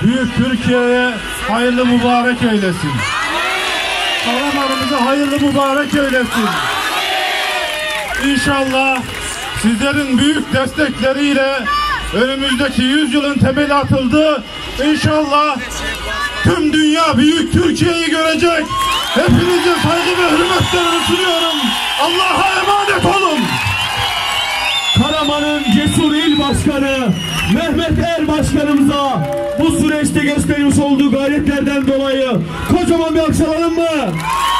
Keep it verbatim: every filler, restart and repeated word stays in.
büyük Türkiye'ye hayırlı mübarek eylesin. Karamanımıza hayırlı mübarek eylesin. İnşallah sizlerin büyük destekleriyle önümüzdeki yüzyılın temeli atıldı. İnşallah tüm dünya büyük Türkiye'yi görecek. Hepinize saygı ve hürmetlerimi sunuyorum. Allah'a emanet olun. Karaman'ın cesur il başkanı Mehmet Er başkanımıza bu süreçte göstermiş olduğu gayretlerden dolayı kocaman bir alkış alalım mı?